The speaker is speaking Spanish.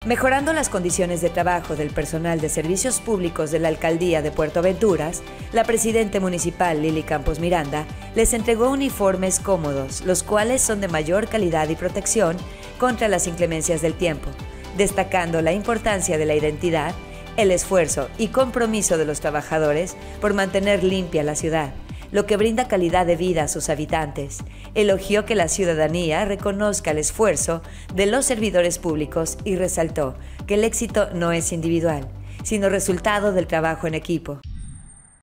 Mejorando las condiciones de trabajo del personal de servicios públicos de la Alcaldía de Puerto Aventuras, la presidenta municipal Lili Campos Miranda les entregó uniformes cómodos, los cuales son de mayor calidad y protección contra las inclemencias del tiempo, destacando la importancia de la identidad, el esfuerzo y compromiso de los trabajadores por mantener limpia la ciudad, lo que brinda calidad de vida a sus habitantes. Elogió que la ciudadanía reconozca el esfuerzo de los servidores públicos y resaltó que el éxito no es individual, sino resultado del trabajo en equipo.